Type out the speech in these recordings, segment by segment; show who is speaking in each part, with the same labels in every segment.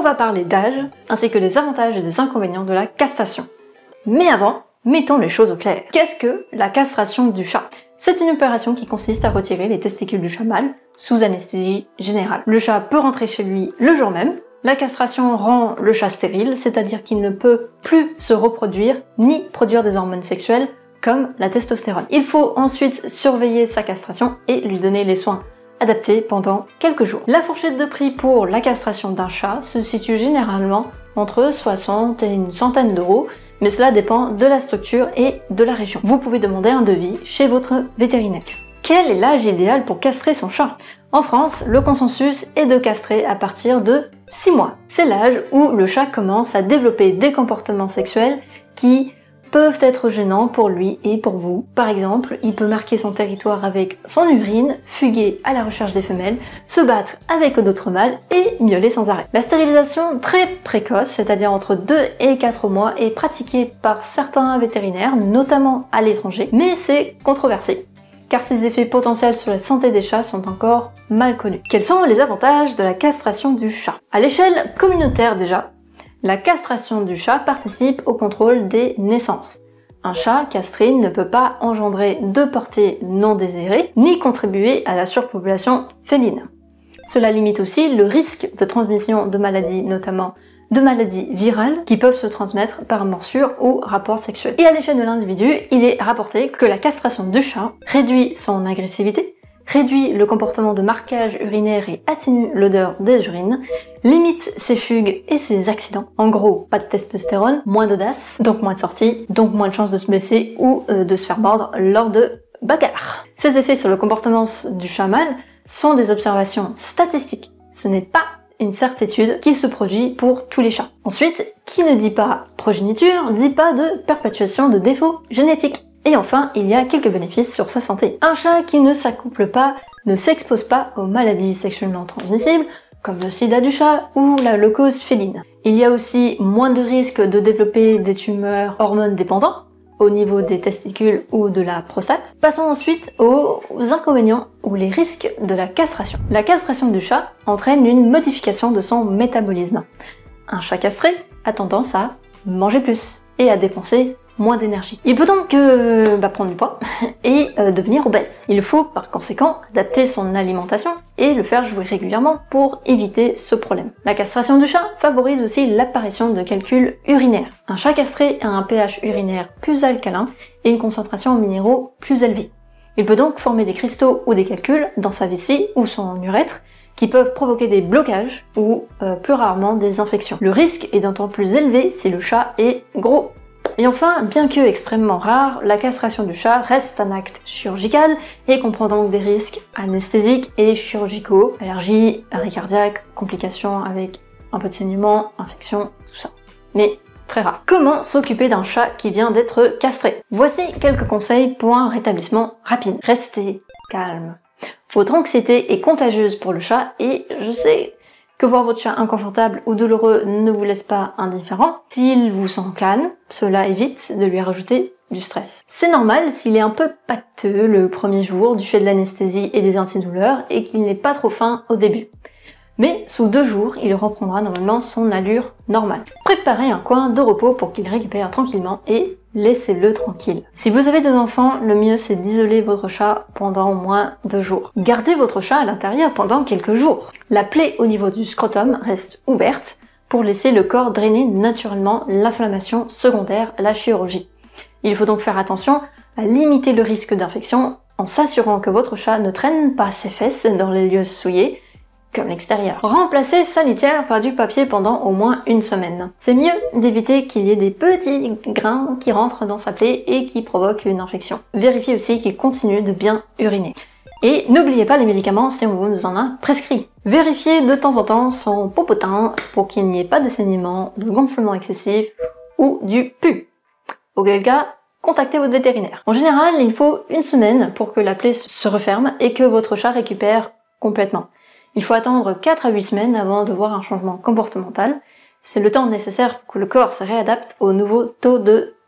Speaker 1: va parler d'âge, ainsi que des avantages et des inconvénients de la castration. Mais avant, mettons les choses au clair. Qu'est-ce que la castration du chat? C'est une opération qui consiste à retirer les testicules du chat mâle sous anesthésie générale. Le chat peut rentrer chez lui le jour même. La castration rend le chat stérile, c'est-à-dire qu'il ne peut plus se reproduire ni produire des hormones sexuelles comme la testostérone. Il faut ensuite surveiller sa castration et lui donner les soins adaptés pendant quelques jours. La fourchette de prix pour la castration d'un chat se situe généralement entre 60 et une centaine d'euros, mais cela dépend de la structure et de la région. Vous pouvez demander un devis chez votre vétérinaire. Quel est l'âge idéal pour castrer son chat? En France, le consensus est de castrer à partir de 6 mois. C'est l'âge où le chat commence à développer des comportements sexuels qui peuvent être gênants pour lui et pour vous. Par exemple, il peut marquer son territoire avec son urine, fuguer à la recherche des femelles, se battre avec d'autres mâles et miauler sans arrêt. La stérilisation très précoce, c'est-à-dire entre 2 et 4 mois, est pratiquée par certains vétérinaires, notamment à l'étranger, mais c'est controversé, car ses effets potentiels sur la santé des chats sont encore mal connus. Quels sont les avantages de la castration du chat? À l'échelle communautaire déjà, la castration du chat participe au contrôle des naissances. Un chat castré ne peut pas engendrer de portée non désirée, ni contribuer à la surpopulation féline. Cela limite aussi le risque de transmission de maladies, notamment de maladies virales, qui peuvent se transmettre par morsure ou rapport sexuel. Et à l'échelle de l'individu, il est rapporté que la castration du chat réduit son agressivité, réduit le comportement de marquage urinaire et atténue l'odeur des urines, limite ses fugues et ses accidents. En gros, pas de testostérone, moins d'audace, donc moins de sorties, donc moins de chances de se blesser ou de se faire mordre lors de bagarres. Ces effets sur le comportement du chat mâle sont des observations statistiques. Ce n'est pas une certitude qui se produit pour tous les chats. Ensuite, qui ne dit pas progéniture, dit pas de perpétuation de défauts génétiques. Et enfin, il y a quelques bénéfices sur sa santé. Un chat qui ne s'accouple pas ne s'expose pas aux maladies sexuellement transmissibles, comme le sida du chat ou la leucose féline. Il y a aussi moins de risques de développer des tumeurs hormones dépendantes au niveau des testicules ou de la prostate. Passons ensuite aux inconvénients ou les risques de la castration. La castration du chat entraîne une modification de son métabolisme. Un chat castré a tendance à manger plus et à dépenser moins d'énergie. Il peut donc prendre du poids et devenir obèse. Il faut par conséquent adapter son alimentation et le faire jouer régulièrement pour éviter ce problème. La castration du chat favorise aussi l'apparition de calculs urinaires. Un chat castré a un pH urinaire plus alcalin et une concentration en minéraux plus élevée. Il peut donc former des cristaux ou des calculs dans sa vessie ou son urètre qui peuvent provoquer des blocages ou plus rarement des infections. Le risque est d'autant plus élevé si le chat est gros. Et enfin, bien que extrêmement rare, la castration du chat reste un acte chirurgical et comprend donc des risques anesthésiques et chirurgicaux, allergies, arrêt cardiaque, complications avec un peu de saignement, infection, tout ça. Mais très rare. Comment s'occuper d'un chat qui vient d'être castré? Voici quelques conseils pour un rétablissement rapide. Restez calme. Votre anxiété est contagieuse pour le chat et je sais que voir votre chat inconfortable ou douloureux ne vous laisse pas indifférent. S'il vous sent calme, cela évite de lui rajouter du stress. C'est normal s'il est un peu pâteux le premier jour du fait de l'anesthésie et des antidouleurs et qu'il n'est pas trop fin au début. Mais sous 2 jours, il reprendra normalement son allure normale. Préparez un coin de repos pour qu'il récupère tranquillement et laissez-le tranquille. Si vous avez des enfants, le mieux c'est d'isoler votre chat pendant au moins 2 jours. Gardez votre chat à l'intérieur pendant quelques jours. La plaie au niveau du scrotum reste ouverte pour laisser le corps drainer naturellement l'inflammation secondaire à la chirurgie. Il faut donc faire attention à limiter le risque d'infection en s'assurant que votre chat ne traîne pas ses fesses dans les lieux souillés, comme l'extérieur. Remplacez sa litière par du papier pendant au moins 1 semaine. C'est mieux d'éviter qu'il y ait des petits grains qui rentrent dans sa plaie et qui provoquent une infection. Vérifiez aussi qu'il continue de bien uriner. Et n'oubliez pas les médicaments si on vous en a prescrit. Vérifiez de temps en temps son popotin pour qu'il n'y ait pas de saignement, de gonflement excessif ou du pus. Auquel cas, contactez votre vétérinaire. En général, il faut 1 semaine pour que la plaie se referme et que votre chat récupère complètement. Il faut attendre 4 à 8 semaines avant de voir un changement comportemental. C'est le temps nécessaire pour que le corps se réadapte au nouveau taux de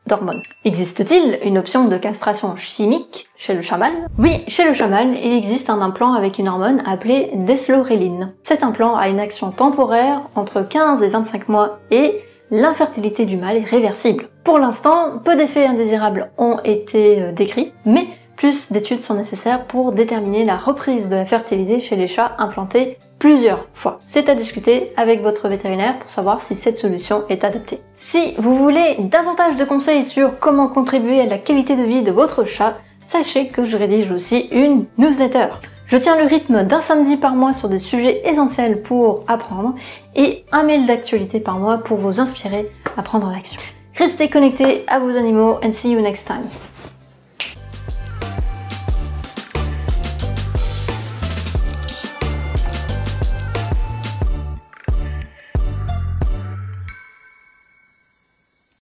Speaker 1: d'hormones. Existe-t-il une option de castration chimique chez le chat mâle? Oui, chez le chat mâle, il existe un implant avec une hormone appelée desloréline. Cet implant a une action temporaire entre 15 et 25 mois et l'infertilité du mâle est réversible. Pour l'instant, peu d'effets indésirables ont été décrits, mais plus d'études sont nécessaires pour déterminer la reprise de la fertilité chez les chats implantés plusieurs fois. C'est à discuter avec votre vétérinaire pour savoir si cette solution est adaptée. Si vous voulez davantage de conseils sur comment contribuer à la qualité de vie de votre chat, sachez que je rédige aussi une newsletter. Je tiens le rythme d'un samedi par mois sur des sujets essentiels pour apprendre et un mail d'actualité par mois pour vous inspirer à prendre l'action. Restez connectés à vos animaux and see you next time.